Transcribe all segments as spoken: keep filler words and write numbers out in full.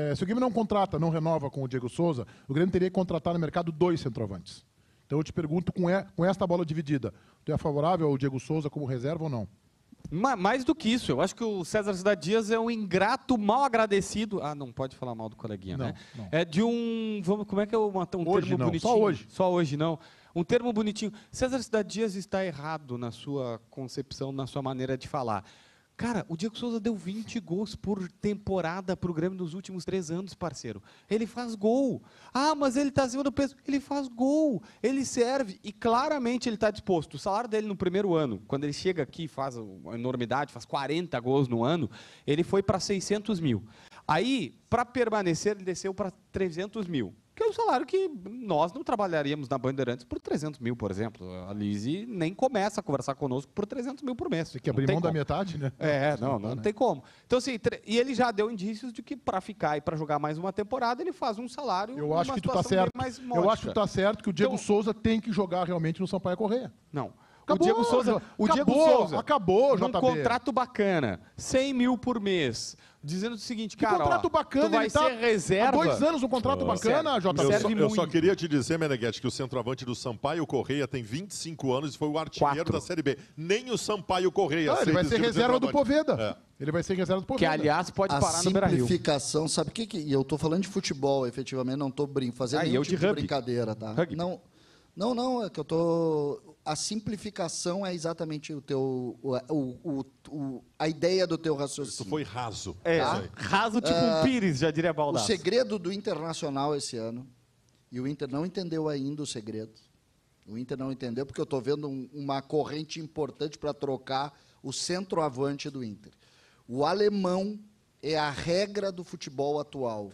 É, se o Grêmio não contrata, não renova com o Diego Souza, o Grêmio teria que contratar no mercado dois centroavantes. Então eu te pergunto, com, e, com esta bola dividida, tu é favorável ao Diego Souza como reserva ou não? Mais do que isso, eu acho que o César Cidade Dias é um ingrato mal agradecido. Ah, não pode falar mal do coleguinha, não, né? Não. É de um. Vamos, como é que é um, um hoje termo não, bonitinho? Só hoje. Só hoje não. Um termo bonitinho. César Cidade Dias está errado na sua concepção, na sua maneira de falar. Cara, o Diego Souza deu vinte gols por temporada para o Grêmio nos últimos três anos, parceiro. Ele faz gol. Ah, mas ele está acima do peso. Ele faz gol. Ele serve. E claramente ele está disposto. O salário dele no primeiro ano, quando ele chega aqui e faz uma enormidade, faz quarenta gols no ano, ele foi para seiscentos mil. Aí, para permanecer, ele desceu para trezentos mil. Que é o salário que nós não trabalharíamos na Bandeirantes por trezentos mil, por exemplo. A Lise nem começa a conversar conosco por trezentos mil por mês. Tem que abrir mão da metade, né? É, não, não, não tem como. Então, assim, e ele já deu indícios de que para ficar e para jogar mais uma temporada, ele faz um salário. Eu acho que tu tá certo. Mais Eu acho que tu tá certo que o Diego então, Souza tem que jogar realmente no Sampaio Corrêa. Não. Acabou, o Diego Souza, o acabou, Diego Souza acabou, num J B. contrato bacana, cem mil por mês, dizendo o seguinte, que cara, contrato ó, bacana, tu vai ele tá ser reserva. há dois anos um contrato oh, bacana, J B. Eu, só, eu só queria te dizer, Meneghete, que o centroavante do Sampaio Correia tem vinte e cinco anos e foi o artilheiro Quatro. da Série B. Nem o Sampaio Correia. Ah, ele vai ser reserva do Poveda. É. Ele vai ser reserva do Poveda. Que, aliás, pode a parar no Beira-Rio. A simplificação, sabe o que que... E eu tô falando de futebol, efetivamente, não tô brin fazendo ah, nenhum eu tipo de, de brincadeira, tá? Rugby. Não, não, não, é que eu tô... A simplificação é exatamente o teu, o, o, o, a ideia do teu raciocínio. Isso foi raso. É, tá? raso tipo uh, um Pires, já diria Baldasso. O segredo do Internacional esse ano, e o Inter não entendeu ainda o segredo, o Inter não entendeu, porque eu estou vendo um, uma corrente importante para trocar o centroavante do Inter. O alemão é a regra do futebol atual.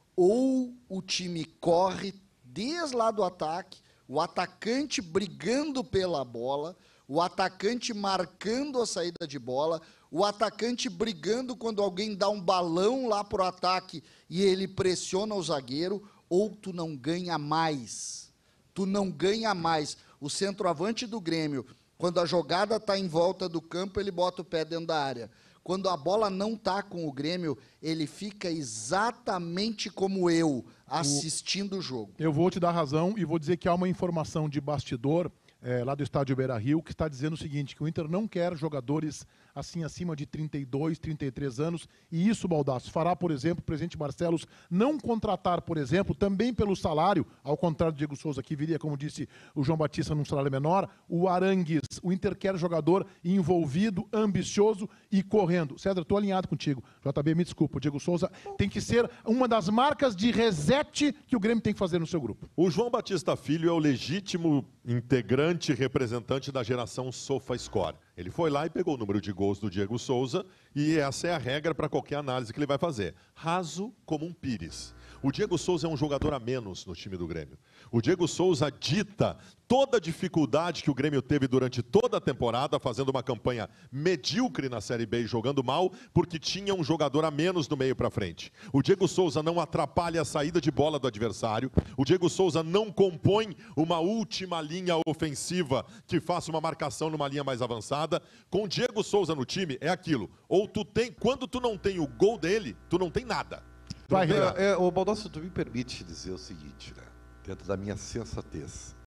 Ou o time corre desde lá do ataque, o atacante brigando pela bola, o atacante marcando a saída de bola, o atacante brigando quando alguém dá um balão lá para o ataque e ele pressiona o zagueiro, ou tu não ganha mais. Tu não ganha mais. O centroavante do Grêmio, quando a jogada está em volta do campo, ele bota o pé dentro da área. Quando a bola não está com o Grêmio, ele fica exatamente como eu, assistindo o jogo. Eu vou te dar razão e vou dizer que há uma informação de bastidor é, lá do estádio Beira-Rio que está dizendo o seguinte, que o Inter não quer jogadores assim acima de trinta e dois, trinta e três anos, e isso, Baldasso, fará, por exemplo, o presidente Barcelos não contratar, por exemplo, também pelo salário, ao contrário do Diego Souza, que viria, como disse o João Batista, num salário menor, o Arangues. O Inter quer jogador envolvido, ambicioso e correndo. César, estou alinhado contigo. J B, me desculpa, o Diego Souza tem que ser uma das marcas de reset que o Grêmio tem que fazer no seu grupo. O João Batista Filho é o legítimo integrante e representante da geração SofaScore. Ele foi lá e pegou o número de gols do Diego Souza e essa é a regra para qualquer análise que ele vai fazer. Raso como um Pires. O Diego Souza é um jogador a menos no time do Grêmio. O Diego Souza dita toda a dificuldade que o Grêmio teve durante toda a temporada, fazendo uma campanha medíocre na Série B e jogando mal, porque tinha um jogador a menos do meio para frente. O Diego Souza não atrapalha a saída de bola do adversário. O Diego Souza não compõe uma última linha ofensiva que faça uma marcação numa linha mais avançada. Com o Diego Souza no time, é aquilo. Ou tu tem, quando tu não tem o gol dele, tu não tem nada. Vai, é, é, o Baldasso, tu me permite dizer o seguinte, né? Dentro da minha sensatez.